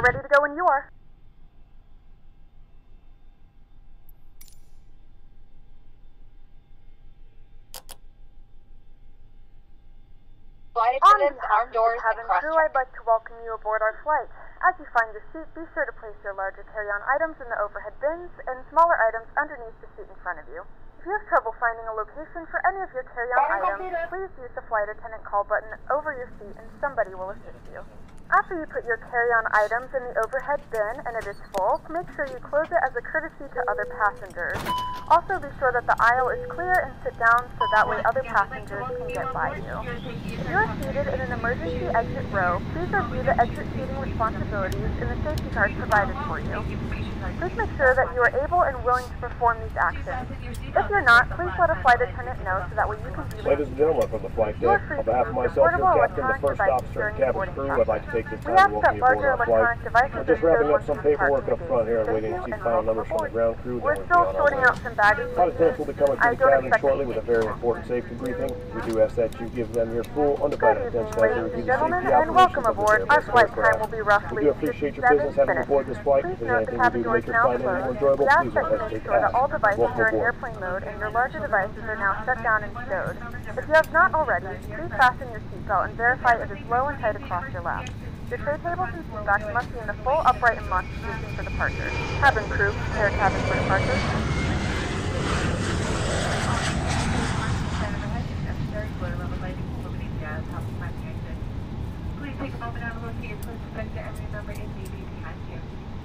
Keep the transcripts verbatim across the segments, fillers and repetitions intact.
We're ready to go when you are. Flight On attendants, behalf armed doors, of and cabin cross crew, I'd like to welcome you aboard our flight. As you find your seat, be sure to place your larger carry-on items in the overhead bins and smaller items underneath the seat in front of you. If you have trouble finding a location for any of your carry-on items, please use the flight attendant call button over your seat and somebody will assist you. After you put your carry-on items in the overhead bin and it is full, make sure you close it as a courtesy to other passengers. Also be sure that the aisle is clear and sit down so that way other passengers can get by you. If you are seated in an emergency exit row, please review the exit seating responsibilities and the safety cards provided for you. Please make sure that you are able and willing to perform these actions. If you're not, please let a flight attendant know so that way you can be Ladies and gentlemen from the flight deck, on behalf of myself, your captain, the first officer, and cabin crew, I'd like to take this We time ask to welcome that you aboard larger our flight. electronic devices We're just are wrapping stored up some once the paperwork up departure front here and date. waiting to Thank see you, final and numbers from the welcome ground crew. Then We're we'll be still on our sorting way. out some baggage. Flight attendants will be coming to I the don't cabin expect shortly you with to a very be important safety briefing. We do ask that you give them your full, Good undivided evening, attention as they ladies review and the gentlemen, safety and welcome operations of this aboard. Our Airbus flight time aircraft. will be We roughly do appreciate your business having you aboard this flight. If Please there's note the anything we cabin do to door make is your now flight any more closed. enjoyable, We ask please that don't you make hesitate to sure that ask. all devices Welcome are in aboard. airplane mode and your larger devices are now shut down and stowed. If you have not already, please fasten your seatbelt and verify it is low and tight across your lap. Your tray tables and seat backs must be in the full upright and locked position for departure. Cabin crew, prepare cabin for departure. Please take a moment and look at your close respect and remember it may be behind you.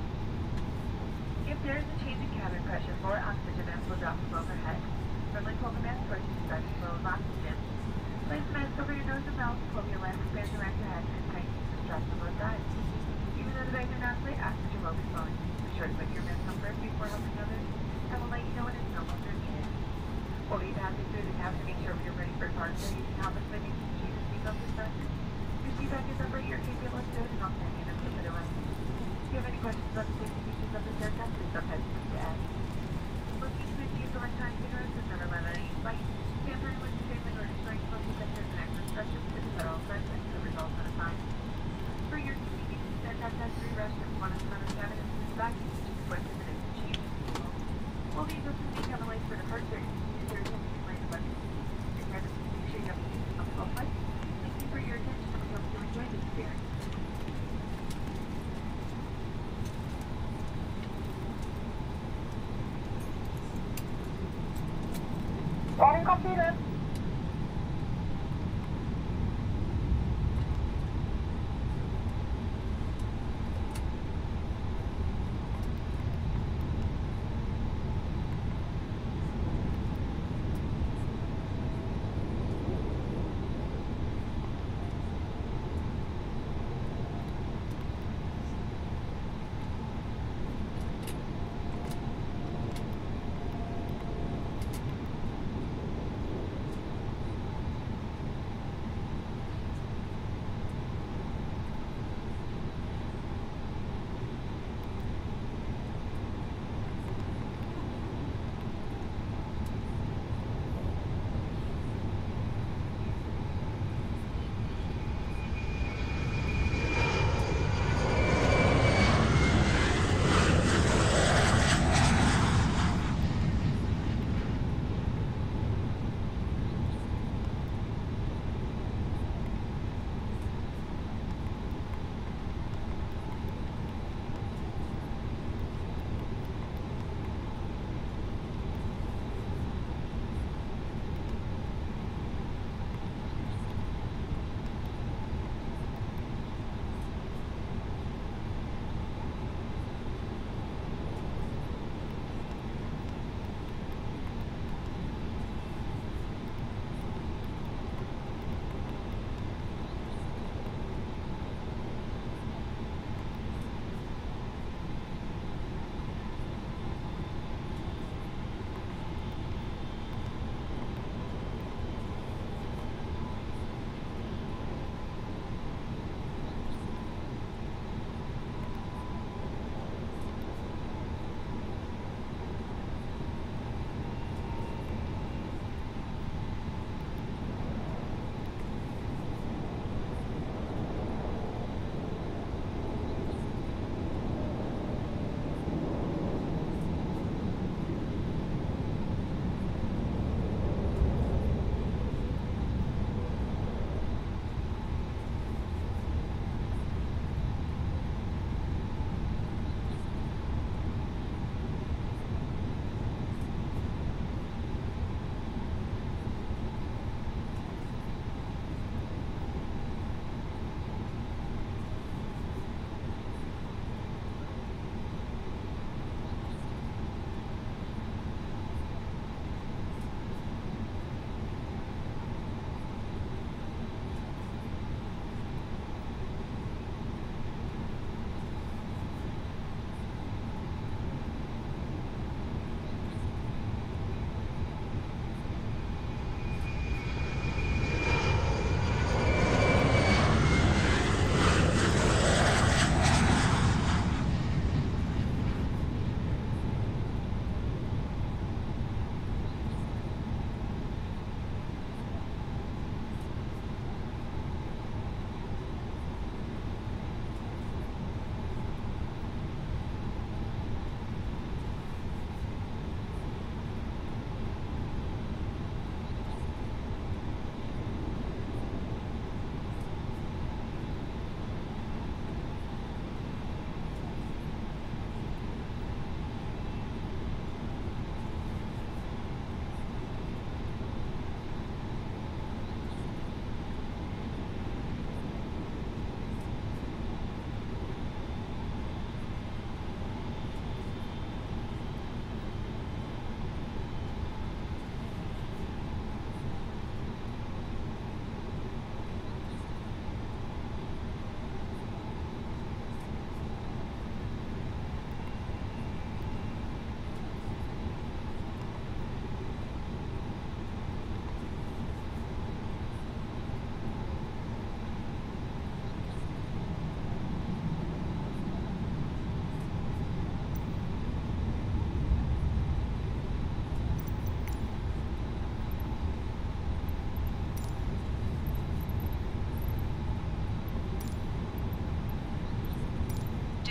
If there is a change in cabin pressure or oxygen mask will drop from overhead. Firmly pull the mask towards you to start the flow of oxygen. Place the mask over your nose and mouth, pull your elastic bands around your head, and tighten the straps on both sides. Even though the bags are not clear, oxygen will be flowing. Be sure to put your mask on first before helping others, and we'll let you know when it's no longer needed. We'll be passing through the cabin to make sure we are ready for departure. You can help us by making sure your seatbelt is fastened. Your seatbelt is over, your cable is good, and I'll send you an update right away. If you have any questions about the safety features of this aircraft, please don't hesitate to ask. Looking to use electronic cigarettes is never let any flight. Tampering with the safety or destroying smoking detectors and access structures is a federal offense and could result in a fine. For your convenience, this aircraft has three restrooms, one in the front of the cabin and two in the back, each equipped with an exchange table. We'll need those to be on the way for departure. Is there attention to land buttons? Your cabin, make sure you have a seat on the whole flight. Thank you for your attention and we hope you enjoy this experience. Cabin computer.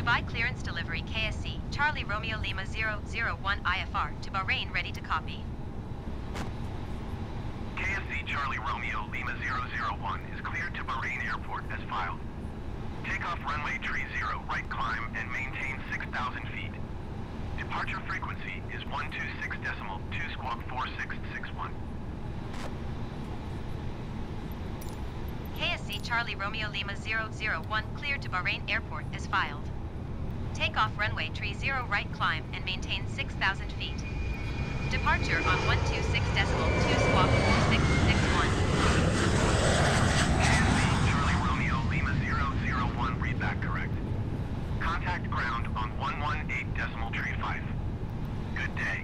Dubai clearance delivery K S C, Charlie Romeo Lima zero zero one I F R to Bahrain, ready to copy. K S C Charlie Romeo Lima zero zero one is cleared to Bahrain Airport as filed. Takeoff runway tree zero, right climb and maintain six thousand feet. Departure frequency is one two six decimal two squawk four six six one. K S C Charlie Romeo Lima zero zero one cleared to Bahrain Airport as filed. Takeoff runway tree zero, right climb and maintain six thousand feet. Departure on one two six decimal two squawk four six six one. K S C Charlie Romeo Lima zero zero one, read back correct. Contact ground on one one eight decimal tree five. Good day.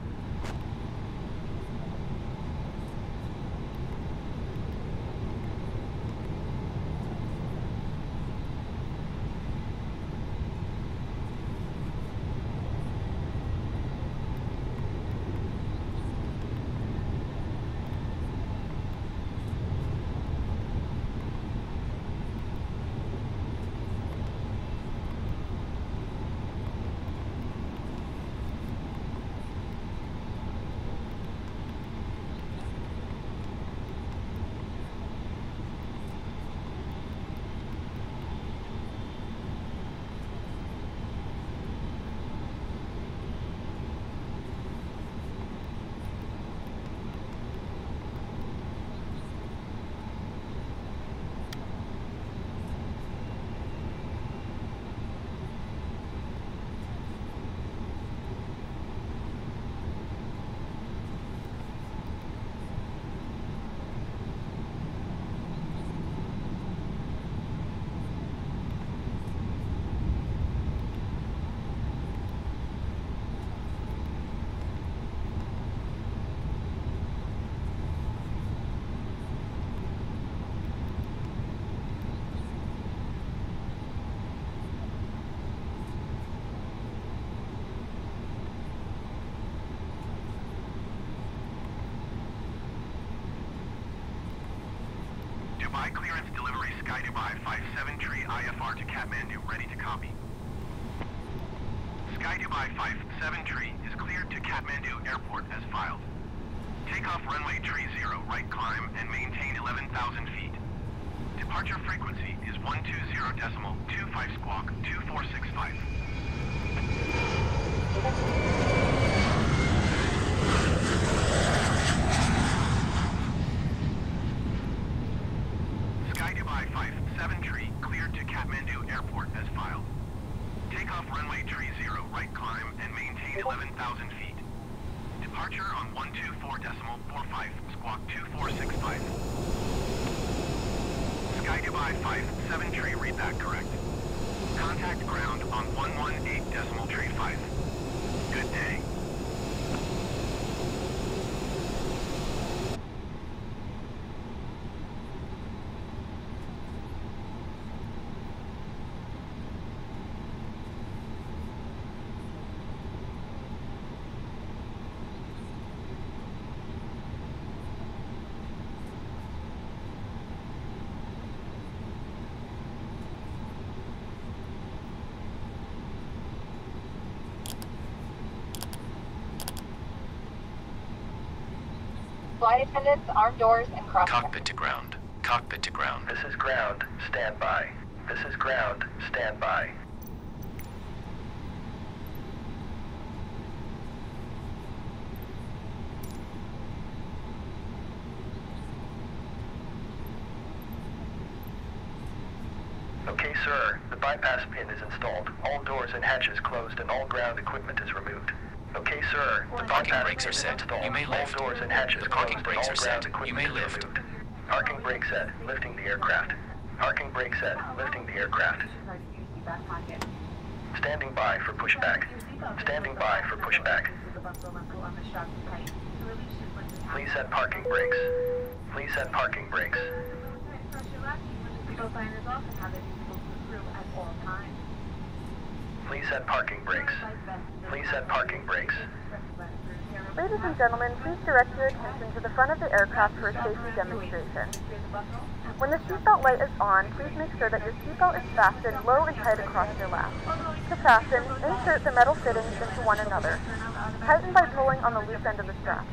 Dubai clearance delivery Sky Dubai five seven tree I F R to Kathmandu, ready to copy. Sky Dubai five seven tree is cleared to Kathmandu Airport as filed. Takeoff runway tree zero, right climb and maintain eleven thousand feet. Departure frequency is one two zero decimal two five squawk two four six five. Sky Dubai five seven tree cleared to Kathmandu Airport as filed. Takeoff runway tree zero, right climb and maintain eleven thousand feet. Departure on one two four decimal four five squawk two four six five. Sky Dubai five seven tree, read back correct. Contact ground on one one eight decimal tree five. Good day. Flight attendants, armed doors, and cross. Cockpit to ground. Cockpit to ground. This is ground. Stand by. This is ground. Stand by. Okay, sir. The bypass pin is installed. All doors and hatches closed and all ground equipment is removed. Okay, sir. The parking brakes are set. You may lift. All doors and hatches The parking closed and brakes all are set. ground equipment You may is lift. removed. Parking brake set. Lifting the aircraft. Parking brake set. Lifting the aircraft. Standing by for pushback. Standing by for pushback. Please set parking brakes. Please set parking brakes. Please set parking brakes. Please set parking brakes. Ladies and gentlemen, please direct your attention to the front of the aircraft for a safety demonstration. When the seatbelt light is on, please make sure that your seatbelt is fastened low and tight across your lap. To fasten, insert the metal fittings into one another. Tighten by pulling on the loose end of the strap.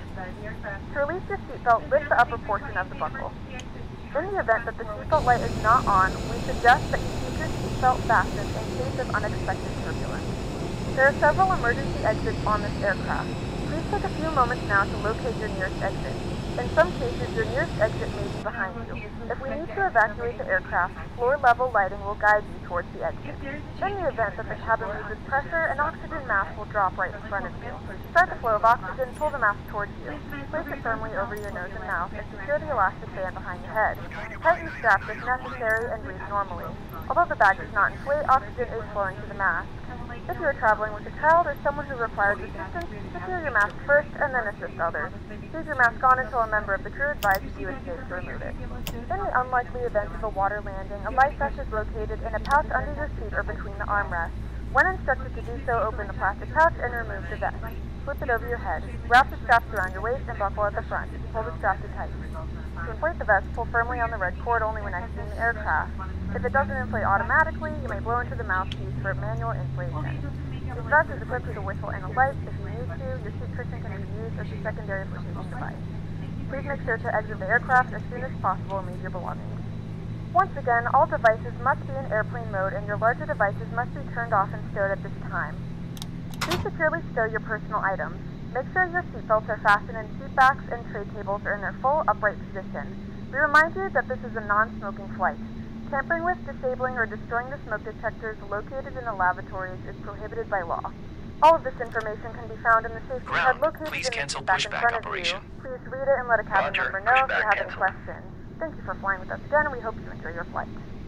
To release your seatbelt, lift the upper portion of the buckle. In the event that the seatbelt light is not on, we suggest that you keep your seatbelt fastened in case of unexpected turbulence. There are several emergency exits on this aircraft. Please take a few moments now to locate your nearest exit. In some cases, your nearest exit may be behind you. If we need to evacuate the aircraft, floor-level lighting will guide you towards the exit. In the event that the cabin loses pressure, an oxygen mask will drop right in front of you. Start the flow of oxygen, pull the mask towards you. Place it firmly over your nose and mouth, and secure the elastic band behind your head. Tighten the straps if necessary and breathe normally. Although the bag does not inflate, oxygen is flowing to the mask. If you are traveling with a child or someone who requires assistance, secure your mask first and then assist others. Leave your mask on until a member of the crew advises you it's safe to remove it. In the unlikely event of a water landing, a life vest is located in a pouch under your seat or between the armrests. When instructed to do so, open the plastic pouch and remove the vest. Flip it over your head. Wrap the straps around your waist and buckle at the front. Pull the strap to tight. To inflate the vest, pull firmly on the red cord only when exiting the aircraft. If it doesn't inflate automatically, you may blow into the mouthpiece for manual inflation. This vest is equipped with a whistle and a light. If you need to, your seat cushion can be used as a secondary flotation device. Please make sure to exit the aircraft as soon as possible and leave your belongings. Once again, all devices must be in airplane mode and your larger devices must be turned off and stowed at this time. Please securely stow your personal items. Make sure your seatbelts are fastened and seat backs and tray tables are in their full upright position. We remind you that this is a non-smoking flight. Tampering with, disabling, or destroying the smoke detectors located in the lavatories is prohibited by law. All of this information can be found in the safety card located Please in the cancel seat back in pushback front operation. of you. Please read it and let a cabin Roger, member know if you pushback have any canceled. questions. Thank you for flying with us again, and we hope you enjoy your flight.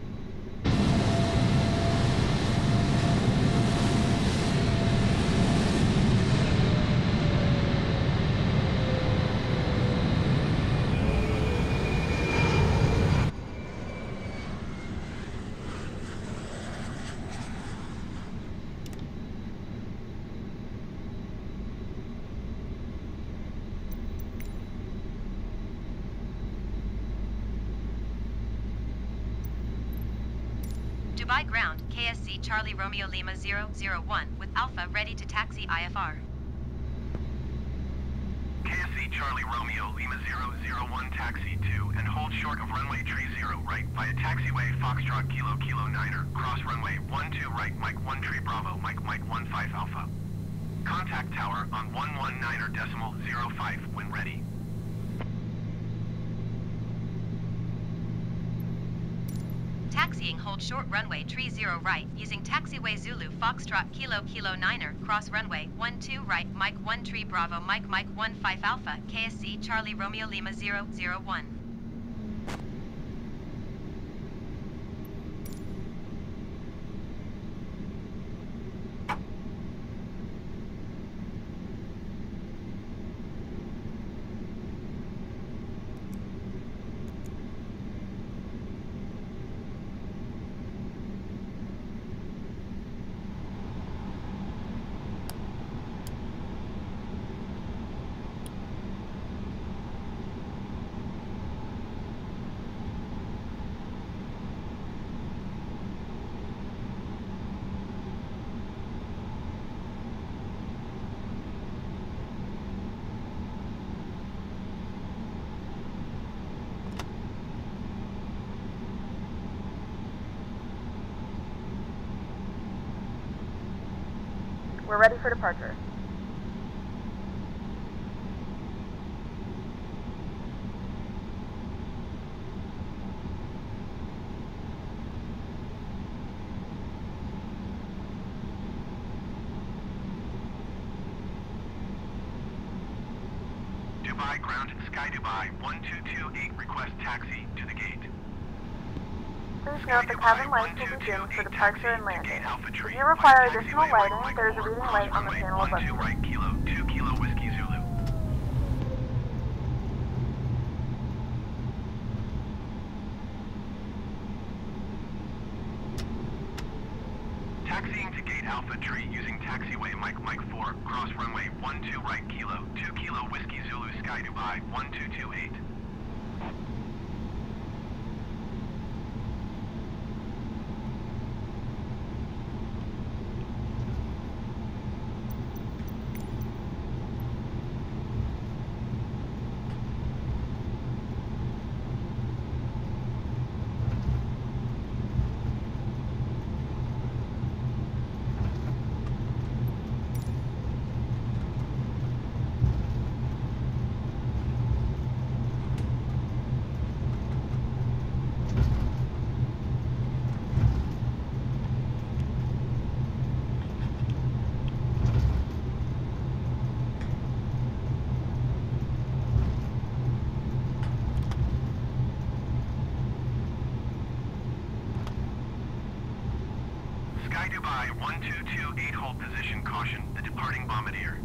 Dubai ground, K S C Charlie Romeo Lima zero zero one with Alpha ready to taxi I F R. K S C Charlie Romeo Lima zero zero one taxi two and hold short of runway tree zero right via taxiway Foxtrot Kilo Kilo Niner, cross runway one two right Mike one tree Bravo Mike Mike one five Alpha. Contact tower on one one niner decimal zero five when ready. Taxiing hold short runway tree zero right using taxiway Zulu Foxtrot Kilo Kilo Niner, cross runway one two right Mike one tree Bravo Mike Mike one five Alpha, K S C Charlie Romeo Lima zero zero one. We're ready for departure. Dubai ground, Sky Dubai one two two eight request taxi to the gate. Please note the cabin lights will be dimmed for departure and landing. If you require additional lighting, there is a reading light on the panel above you. Right Kilo two Kilo Whiskey Zulu. Taxiing to gate eight Alpha Tree using taxiway Mike Mike four, cross runway one two right Kilo, two Kilo Whiskey Zulu Sky Dubai one two two eight. Sky Dubai one two two eight, hold position, caution, the departing Bombardier.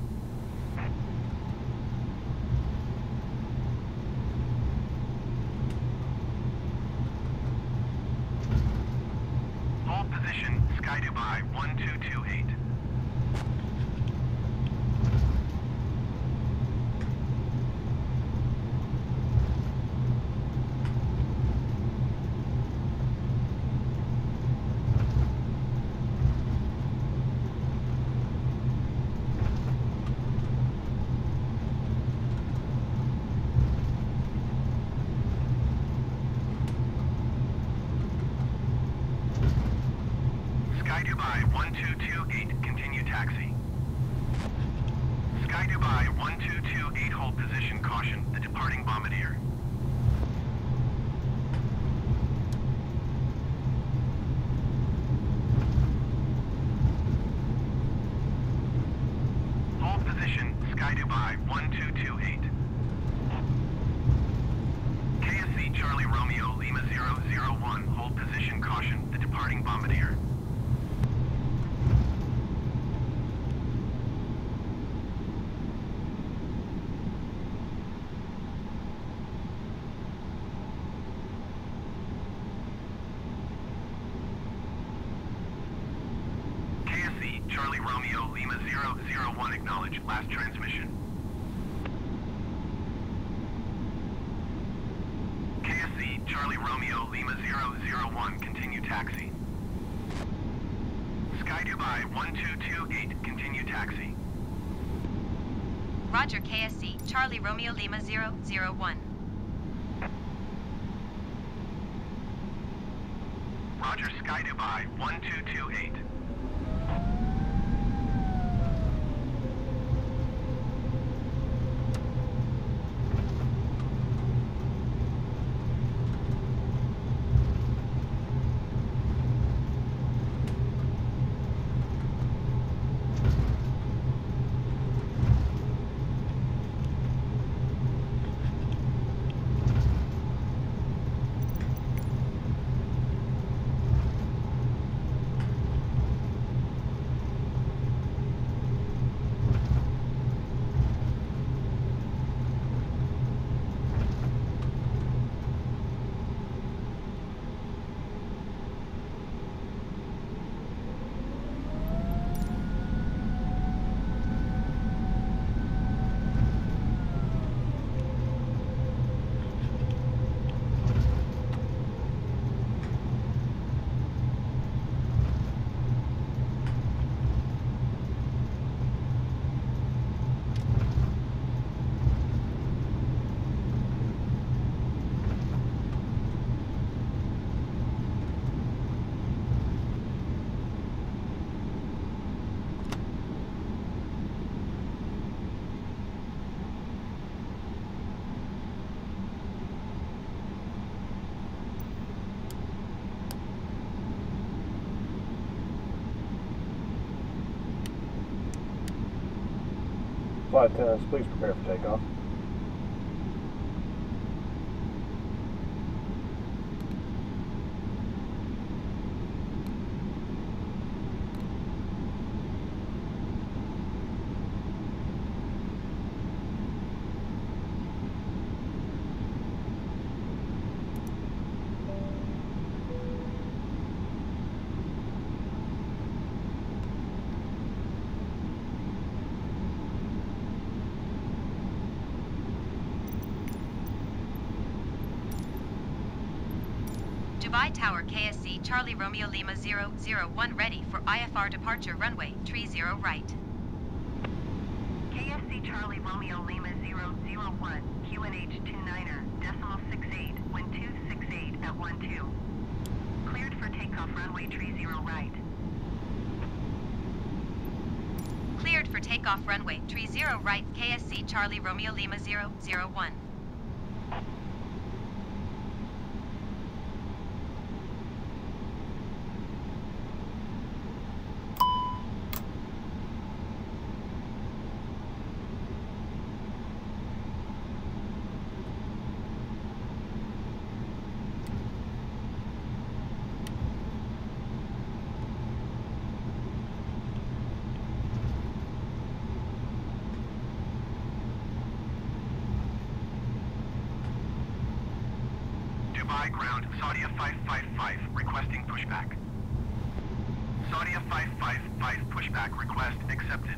Hold position, Sky Dubai one two two eight. Sky Dubai one two two eight, continue taxi. Sky Dubai one two two eight, hold position, caution, the departing Bombardier. Hold position, Sky Dubai one two two eight. K S C Charlie Romeo Lima zero zero one, hold position, caution, the departing Bombardier. Charlie Romeo Lima zero zero one, acknowledge, last transmission. K S C Charlie Romeo Lima zero zero one, continue taxi. Sky Dubai one two two eight, continue taxi. Roger, K S C Charlie Romeo Lima zero zero one. Roger, Sky Dubai one two two eight. Flight attendants, please prepare for takeoff. Dubai Tower K S C Charlie Romeo Lima zero zero one ready for I F R departure runway tree zero right. K S C Charlie Romeo Lima zero zero one, Q N H two niner, decimal six eight, wind two six eight at one two. Cleared for takeoff runway tree zero right. Cleared for takeoff runway tree zero right K S C Charlie Romeo Lima zero zero one. Dubai ground, Saudia five five five, requesting pushback. Saudia five five five, pushback request accepted.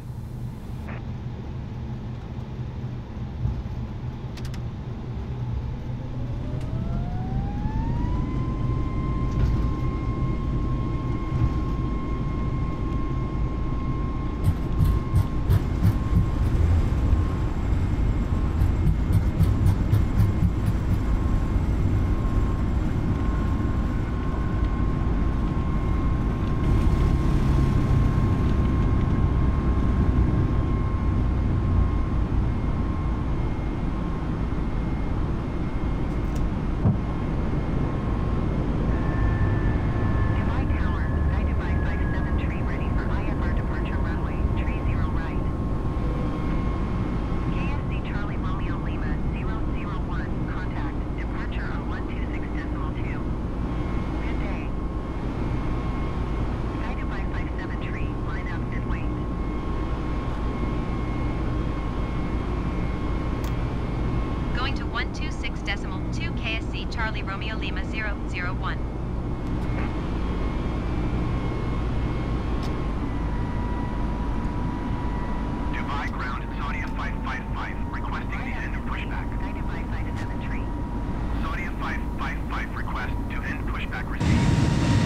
one two six decimal two K S C Charlie Romeo Lima zero zero one. Dubai ground, Saudia five five five, requesting the end of pushback. United by five seven three. Saudia five five five, request to end pushback received.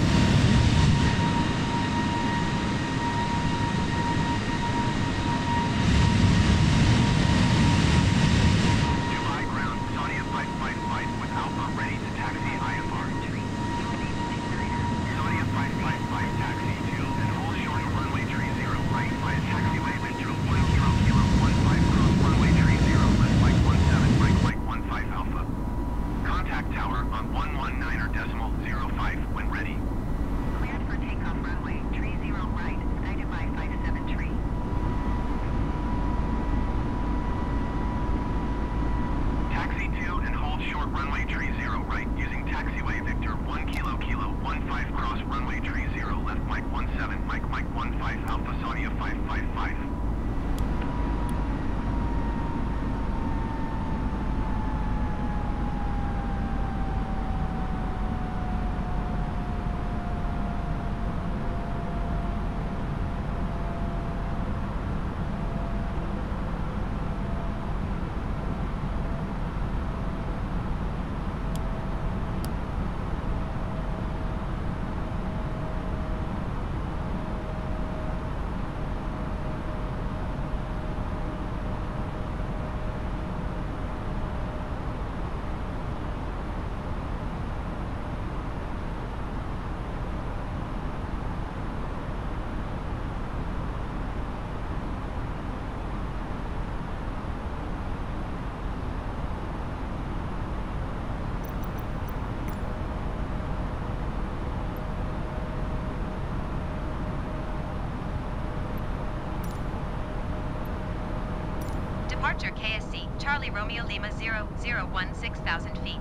Departure K S C Charlie Romeo Lima zero zero one six thousand feet.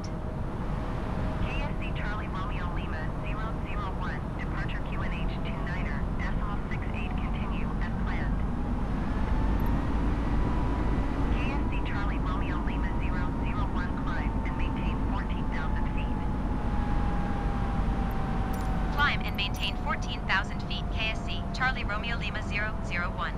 K S C Charlie Romeo Lima zero zero one, departure Q N H two niner, decimal six eight, continue as planned. K S C Charlie Romeo Lima zero zero one, climb and maintain fourteen thousand feet. Climb and maintain fourteen thousand feet K S C Charlie Romeo Lima zero zero one.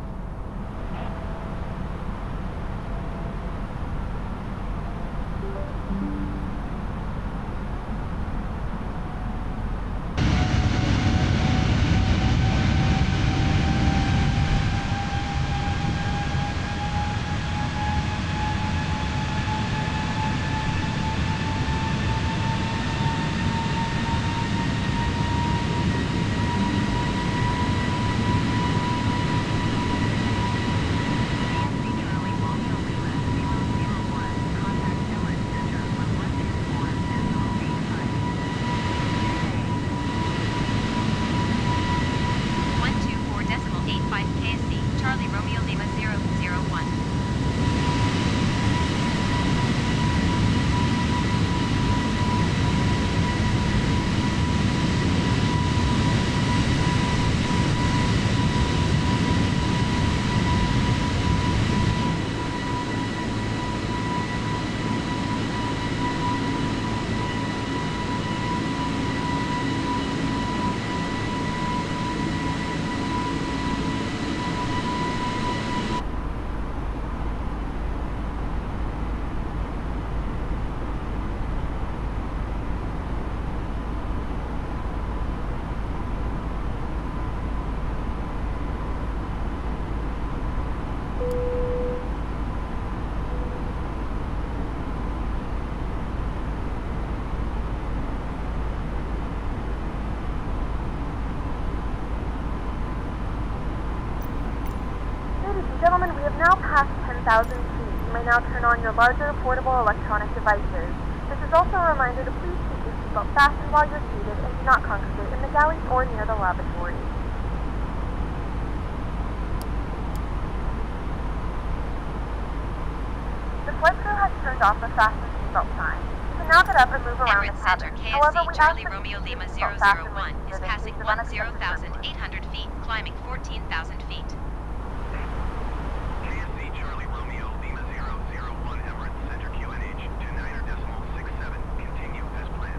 thousand feet, you may now turn on your larger portable electronic devices. This is also a reminder to please keep your seatbelt fastened while you're seated and do not congregate in the galleys or near the lavatories. The flight crew has turned off the fasten seatbelt sign. You can now get up and move around Emirates the Center cabin. K S C However, we Charlie ask that Romeo you keep Lima your zero seatbelt zero fastened one when is seated in passing case of one unexpected zero thousand turbulence. eight hundred feet, climbing fourteen thousand feet. K S C Charlie Romeo Lima zero zero one Emirates Center Q N H to niner decimal six seven. Continue as planned.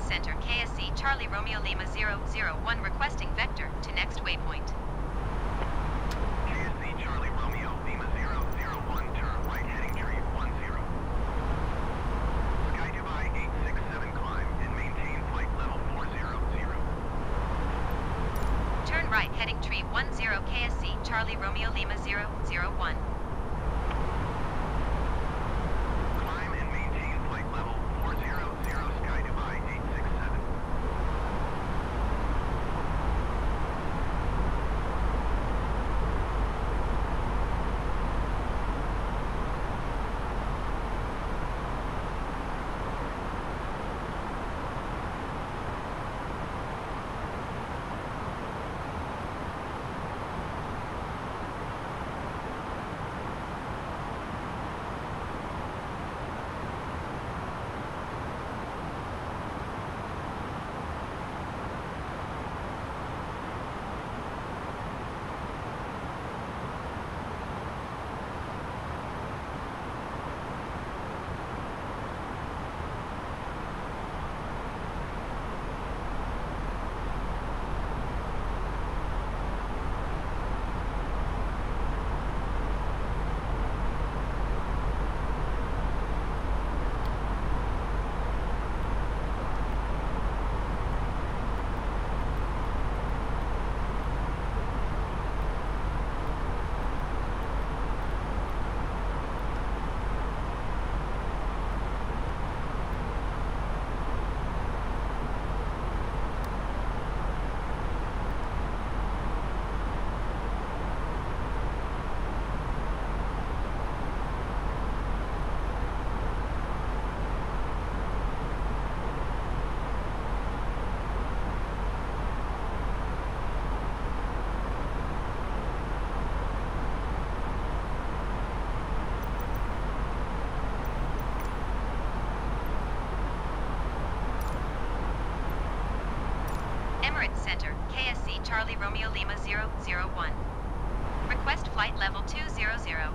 Center, K S C Charlie Romeo Lima zero zero one requesting vector to next waypoint. K S C Charlie Romeo Lima zero zero one, turn right heading tree one zero. Sky Dubai eight six seven climb and maintain flight level four zero zero. Turn right heading tree one zero K S C Charlie Romeo Lima zero zero one. Climb and maintain flight level four zero zero, Sky Dubai eight six seven. Emirates Center, K S C Charlie Romeo Lima zero zero one. Request flight level two zero zero.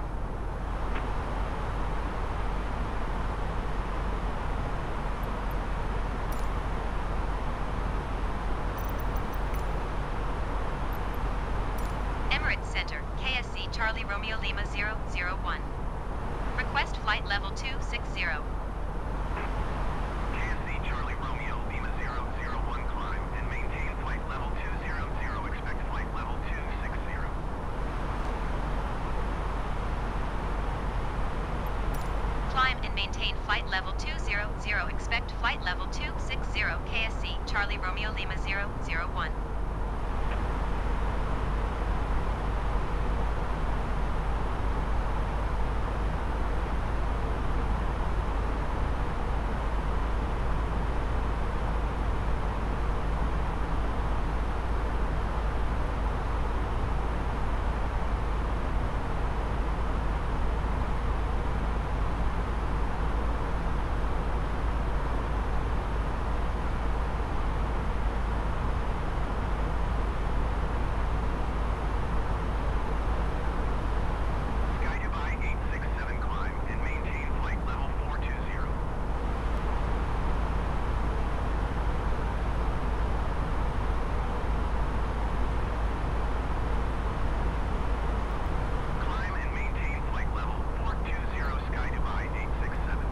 Emirates Center, K S C Charlie Romeo Lima zero zero one. Request flight level two six zero. K S C Charlie Romeo Lima zero zero one, climb and maintain flight level two zero zero, expect flight level two six zero. Climb and maintain flight level two zero zero, expect flight level two six zero K S C Charlie Romeo Lima zero zero one. Sky Dubai eight six seven, climb and maintain flight level four two zero. Climb and maintain flight level four two zero, Sky Dubai eight six seven.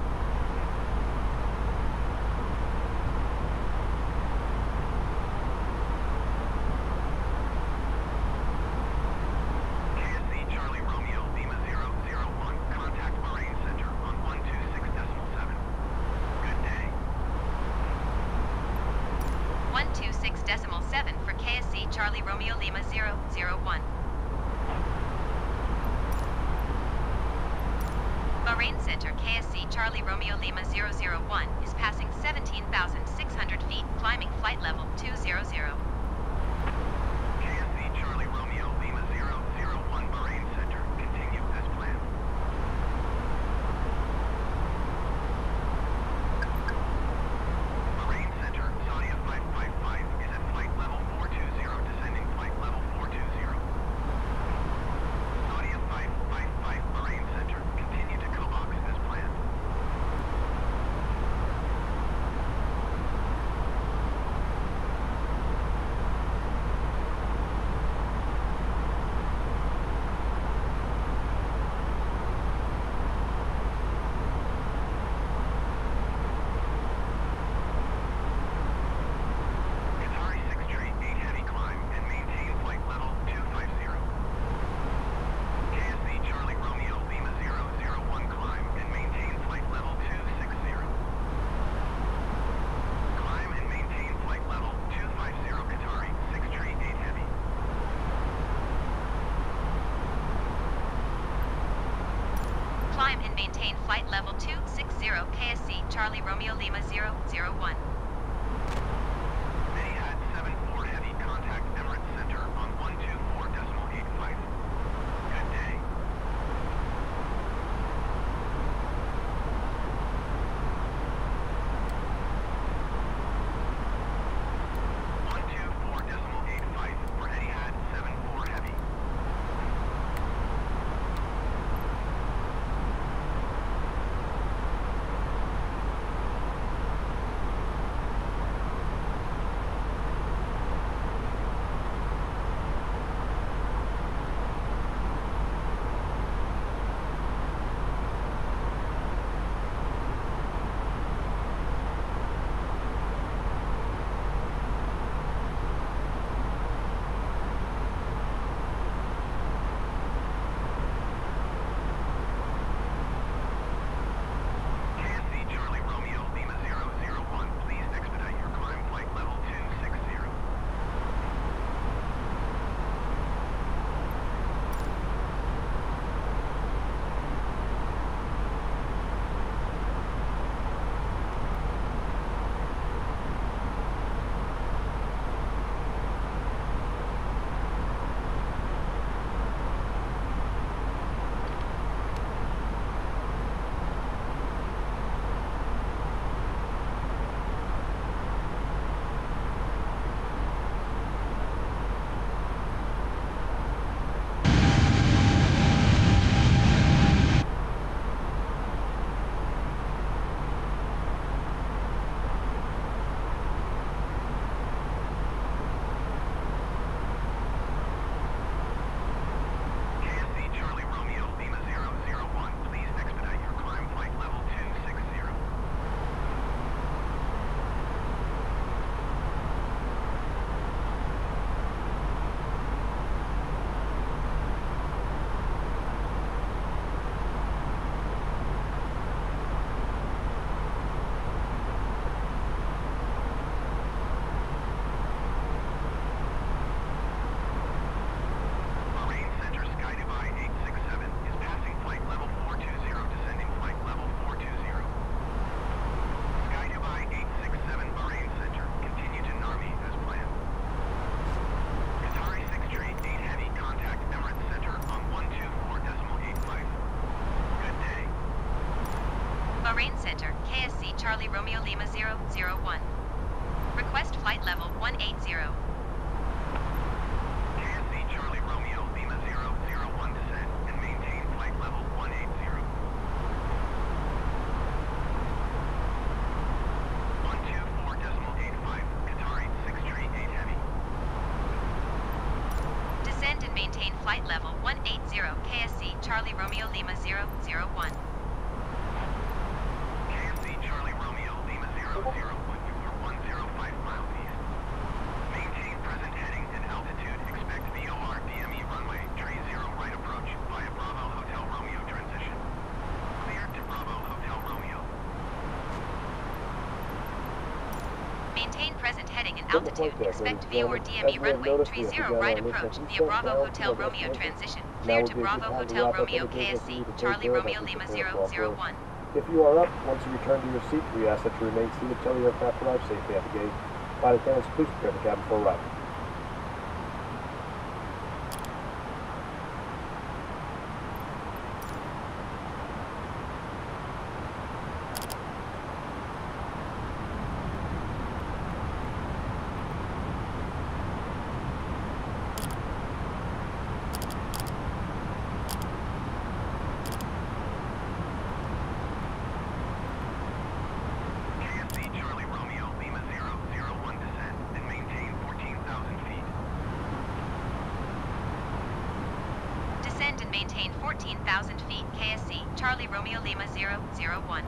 K S C Charlie Romeo Lima zero zero one, contact Bahrain Center on one two six decimal seven. Good day. one two six decimal seven for K S C Charlie Romeo Lima zero zero one. Bahrain Center, K S C Charlie Romeo Lima zero zero one is passing seventeen thousand six hundred feet, climbing flight level two zero zero. K S C Charlie Romeo Lima zero zero one, Bahrain Center, continue as planned. Bahrain Center, Saudia five five five is at flight level four two zero, descending flight level four two zero. Saudia five five five, Bahrain Center, continue to Cobox as planned. and maintain flight level two six zero K S C Charlie Romeo Lima zero zero one. Etihad seven four Heavy, contact Emirates Center on one two four decimal eight five. Good day. one two four decimal eight five for Etihad seven four Heavy. K S C Charlie Romeo Lima zero zero one, please expedite your climb flight level two six zero. K S C Charlie Romeo Lima zero zero one, please expedite your climb flight level two six zero. Bahrain Center Sky Dubai eight six seven is passing flight level four two zero, descending flight level four two zero. Sky Dubai eight six seven Bahrain Center, continue to Narmi as planned. Qatari six eight Heavy, contact Emirates Center on one two four decimal eight five. Good day. Bahrain Center, K S C Charlie Romeo Lima zero zero one. Request flight level one eight zero. K S C Charlie Romeo Lima zero zero one, descend and maintain flight level one eight zero. one two four decimal eight five, Qatari six eight Heavy. Descend and maintain flight level one eight zero K S C Charlie Romeo Lima zero zero one. K S C Charlie Romeo Lima zero zero one, you are one zero five miles east. Maintain present heading and altitude, expect V O R D M E runway, tree zero right approach, via Bravo Hotel Romeo transition. Clear to Bravo Hotel Romeo. Maintain present heading and altitude. Expect V O R D M E runway three zero right approach via Bravo Hotel Romeo transition. Clear to Bravo Hotel Romeo K S C Charlie Romeo Lima zero zero one. If you are up, once you return to your seat, we ask that you remain seated until the aircraft arrives safely at the gate. Flight attendants, please prepare the cabin for arrival. K S C Charlie Romeo Lima zero zero one, descend and maintain fourteen thousand feet. Descend and maintain fourteen thousand feet K S C Charlie Romeo Lima zero zero one.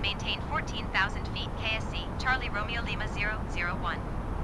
maintain fourteen thousand feet. K S C, Charlie Romeo Lima zero zero one.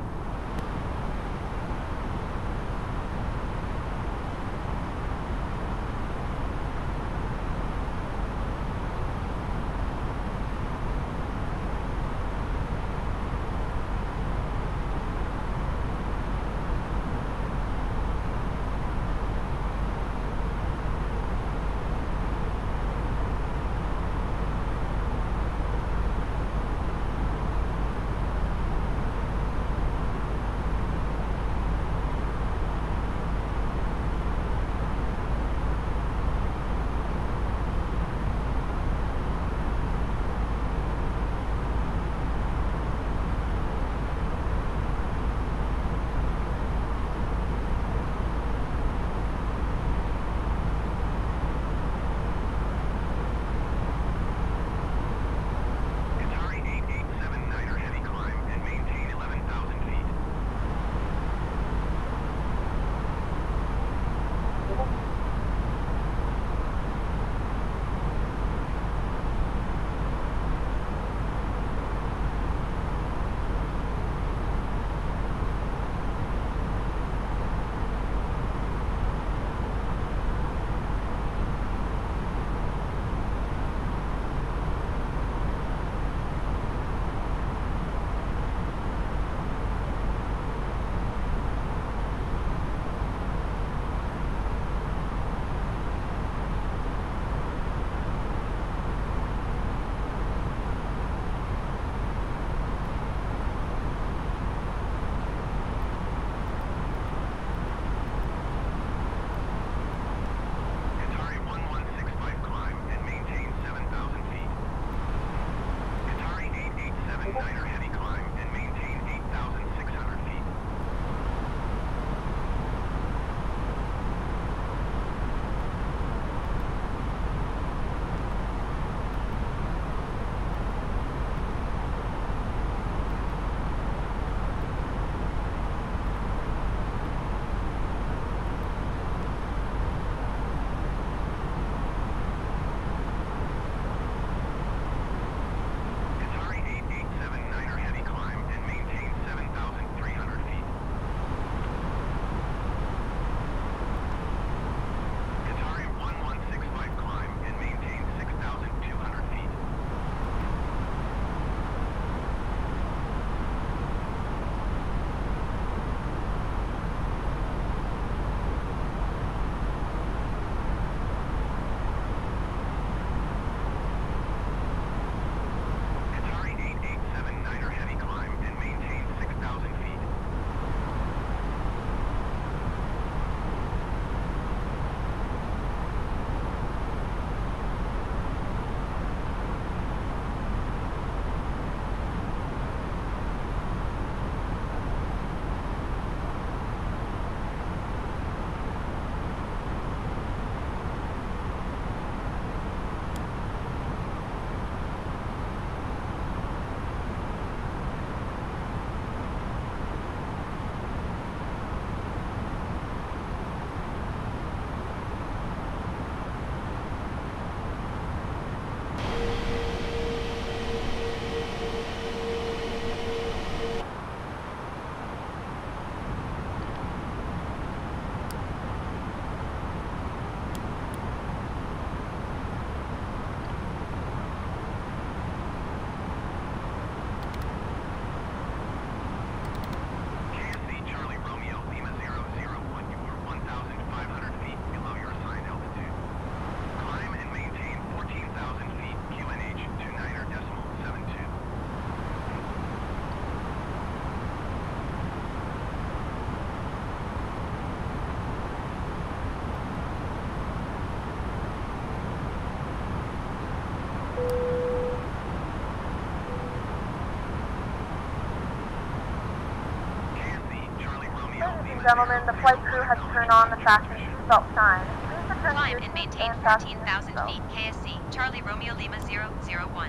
Gentlemen, the flight crew has turned on the fasten seatbelt sign. Please return Climb to your and seats maintain and fasten fourteen your thousand seatbelt. feet. K S C, Charlie Romeo Lima zero zero one.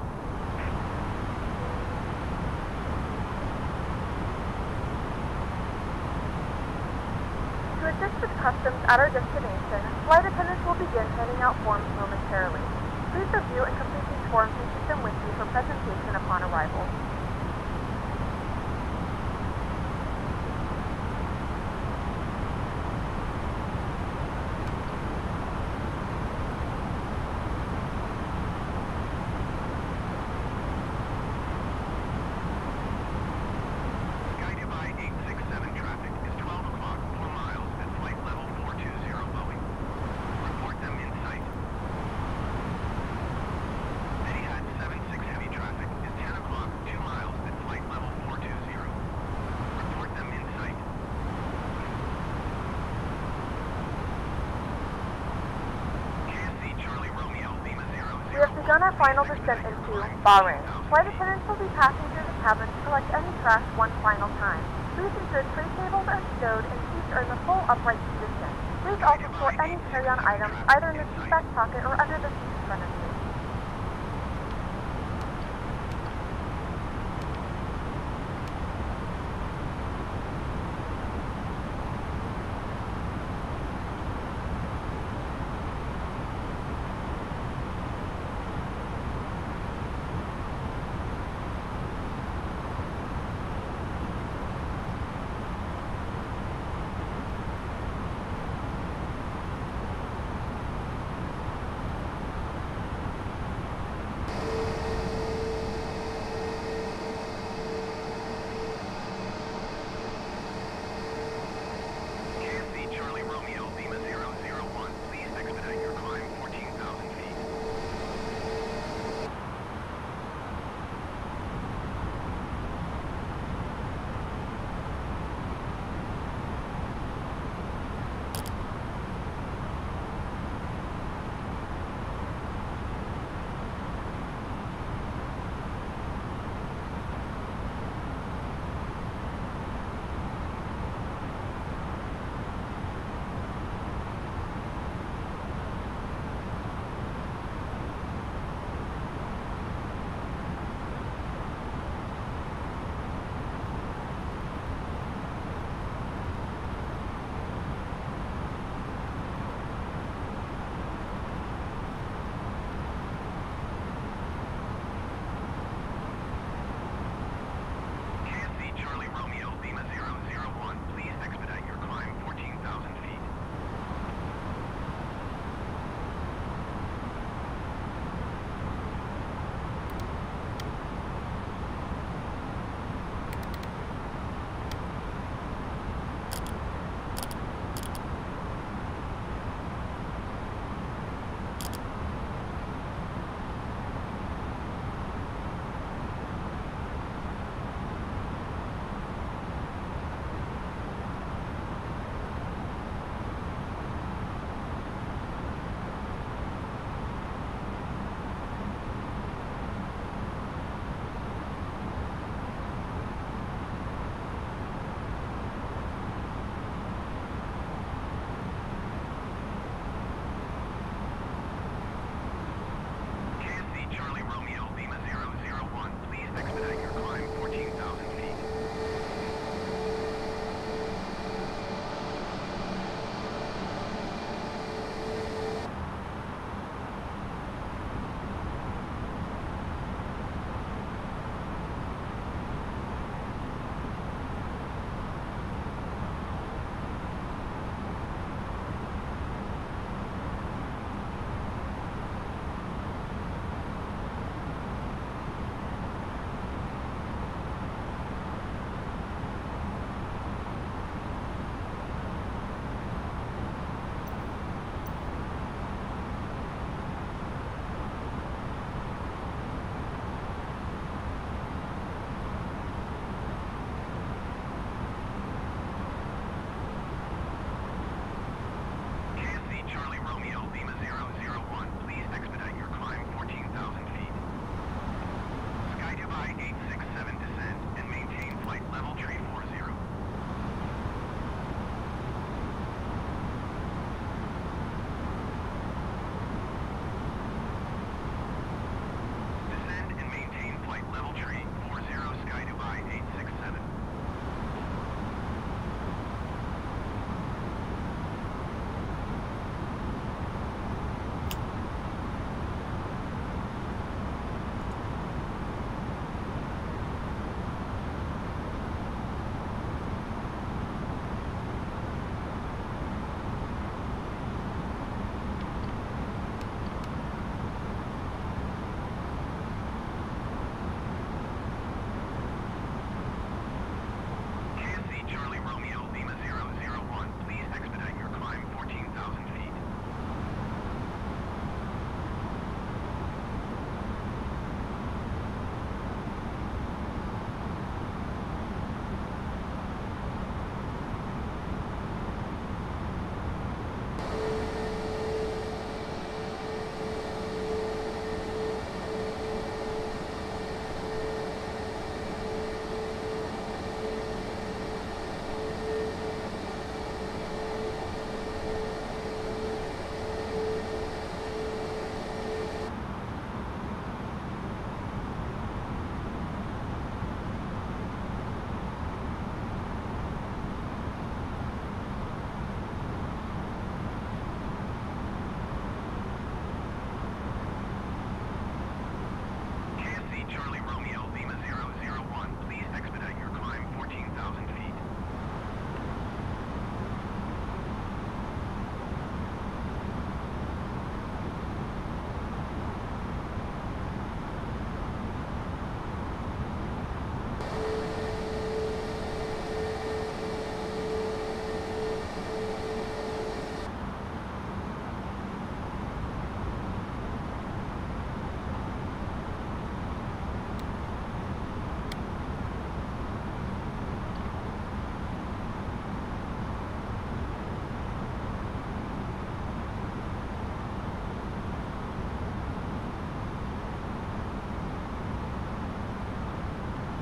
To assist with customs at our destination, flight attendants will begin handing out forms momentarily. Please review and complete these forms and keep them with you for presentation upon arrival. SkyDubai eight six seven traffic is twelve o'clock, four miles at flight level four two zero Boeing. Report them in sight. Etihad seven six heavy traffic is ten o'clock, two miles at flight level four two zero. Report them in sight. K S C Charlie Romeo Lima zero We zero have begun our final descent into Bahrain. Flight attendants will be passing through the cabin to collect any trash one final time. Please ensure tray tables are stowed and seats are in the full upright position. Please also store any carry-on items either in the seat back pocket or under the seat in front of you.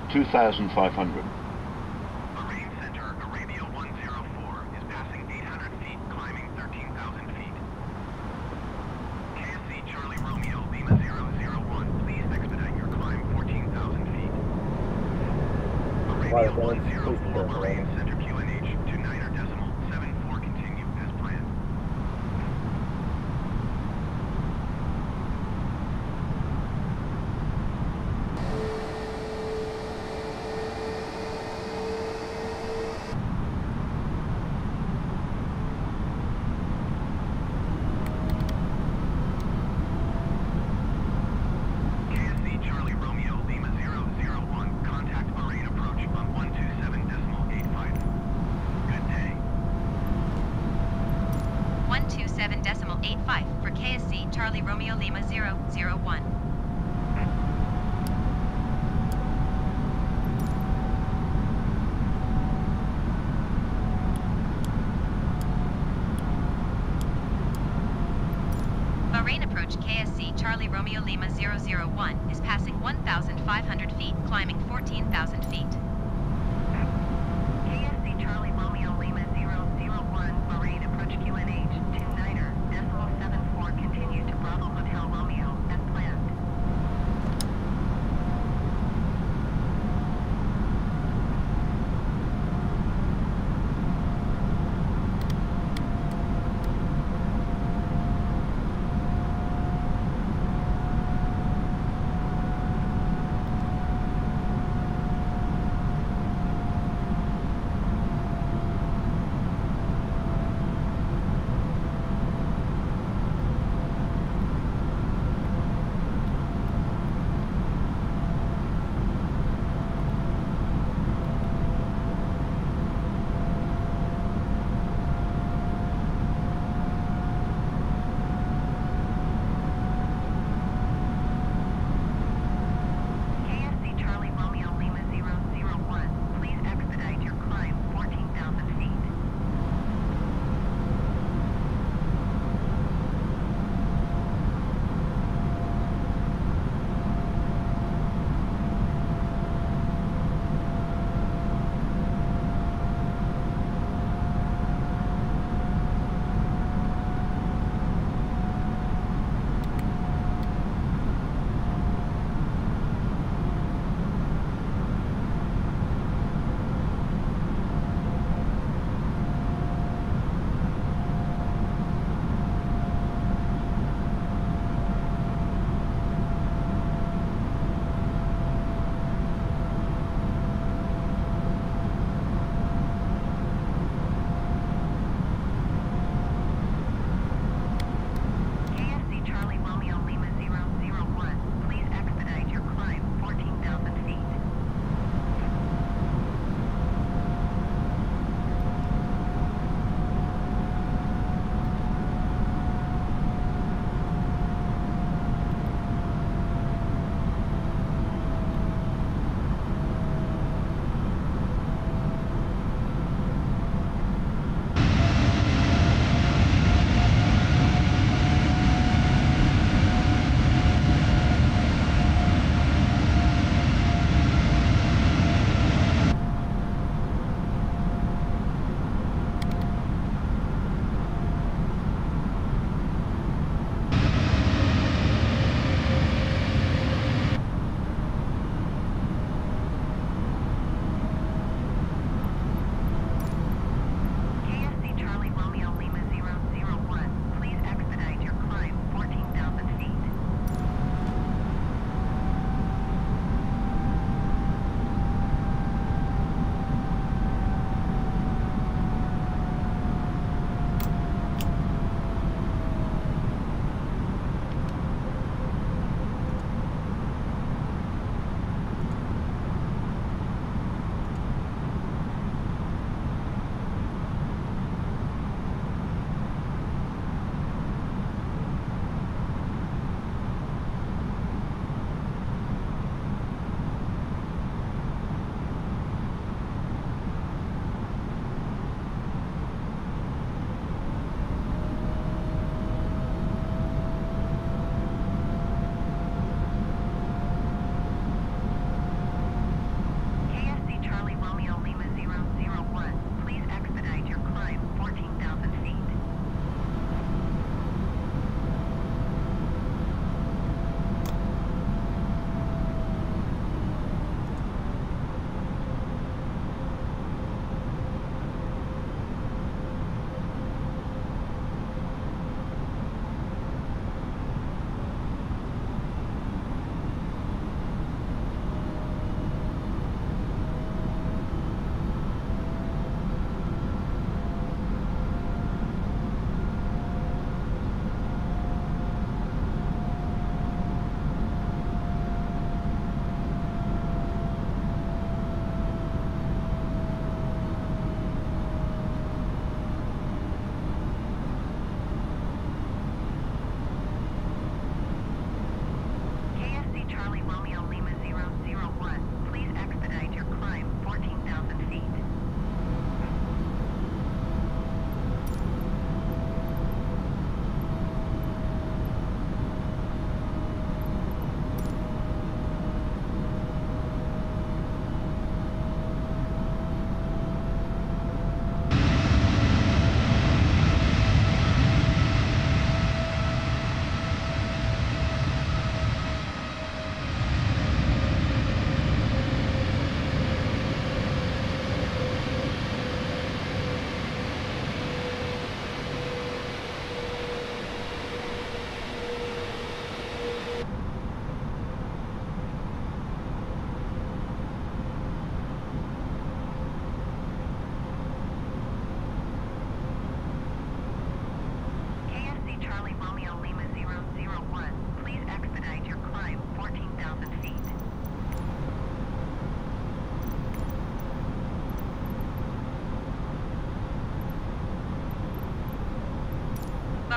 two thousand five hundred. Bahrain Center, Arabia one zero four is passing eight hundred feet, climbing thirteen thousand feet. K S C Charlie Romeo Lima zero zero one, please expedite your climb fourteen thousand feet. Arabia one zero four, Bahrain Center Q N H to niner decimal seven four, continue as planned. K S C Charlie Romeo Lima zero zero one, contact Bahrain approach on one two seven decimal eight five. Good day. one two seven decimal eight five for K S C Charlie Romeo Lima zero zero one. Bahrain approach K S C Charlie Romeo Lima zero zero one is passing one thousand five hundred feet, climbing fourteen thousand feet. K S C Charlie Romeo Lima zero zero one, Bahrain approach Q N H two niner decimal seven four, continue to Bravo Hotel Romeo as planned.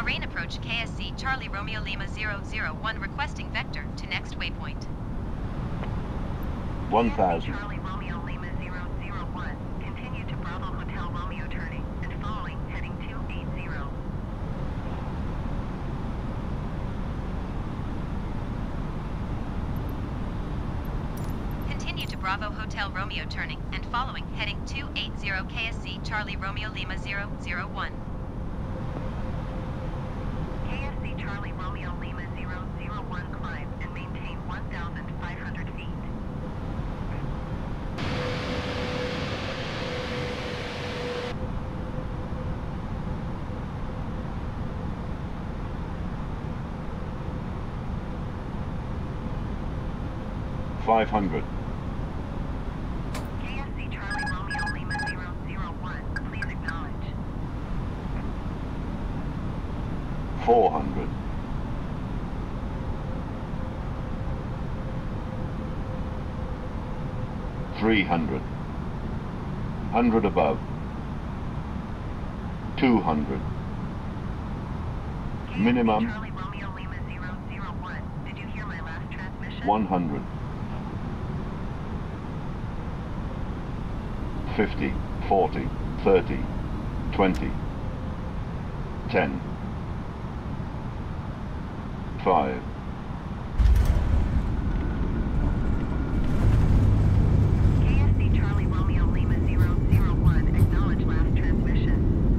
Bahrain approach K S C Charlie Romeo Lima zero zero one requesting vector to next waypoint. one thousand. Charlie Romeo Lima zero zero one. Continue to Bravo Hotel Romeo turning and following heading two eight zero. Continue to Bravo Hotel Romeo turning and following heading two eight zero K S C Charlie Romeo Lima zero zero one. K S C Charlie Romeo Lima zero zero one climb and maintain one thousand five hundred feet. five hundred. K S C Charlie Romeo Lima zero zero one, please acknowledge. four hundred. three hundred. one hundred above. two hundred. Minimum. Charlie Romeo Lima zero zero one, did you hear my last transmission? one hundred. fifty, forty, thirty, twenty, ten, five. K S C Charlie Romeo Lima zero zero one, acknowledge last transmission.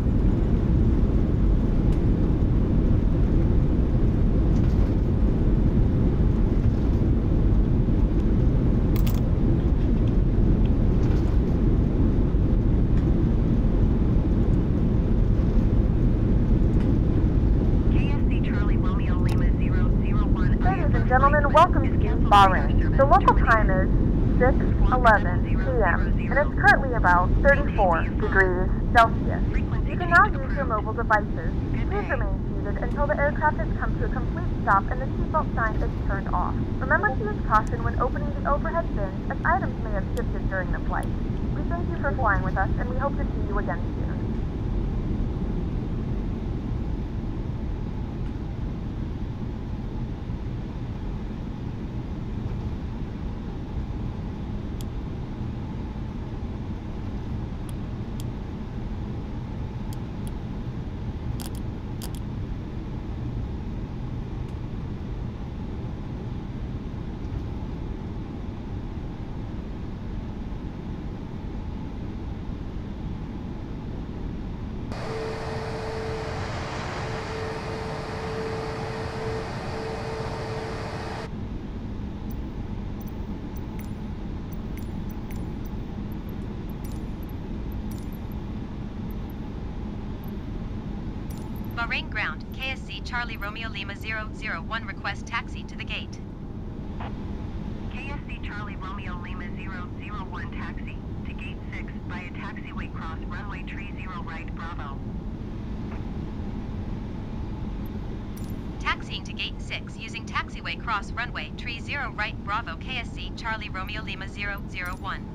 K S C Charlie Romeo Lima zero zero one. Ladies and gentlemen, welcome to Bahrain. The local time is six eleven p m and it's currently about thirty-four degrees Celsius. You can now use your mobile devices. Please remain seated until the aircraft has come to a complete stop and the seatbelt sign is turned off. Remember to use caution when opening the overhead bins, as items may have shifted during the flight. We thank you for flying with us, and we hope to see you again soon. Bahrain ground, K S C Charlie Romeo Lima zero zero one request taxi to the gate. K S C Charlie Romeo Lima zero zero one taxi to gate six via taxiway cross runway tree zero right Bravo. Taxiing to gate six using taxiway cross runway tree zero right Bravo K S C Charlie Romeo Lima zero zero one.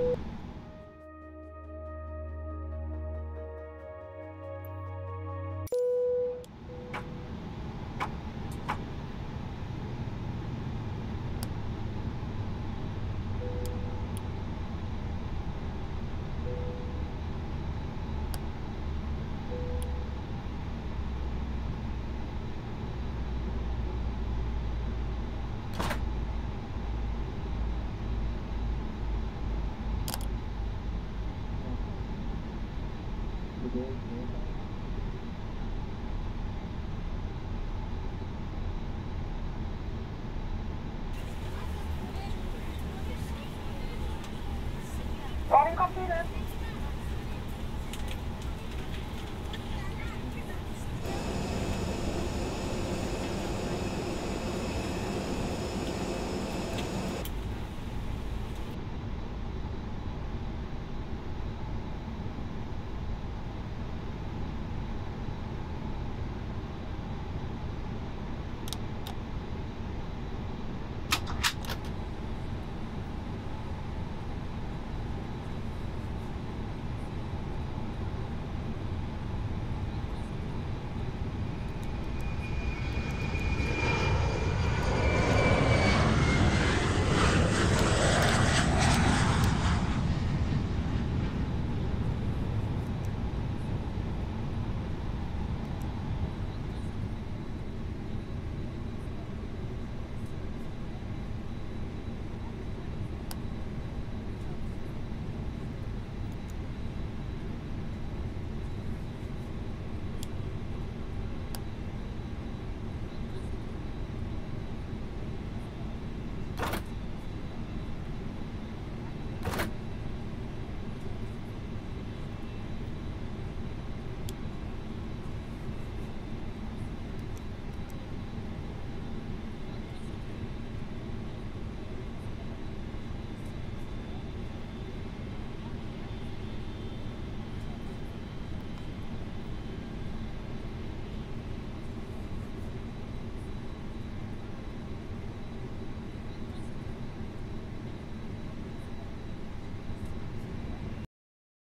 Thank you.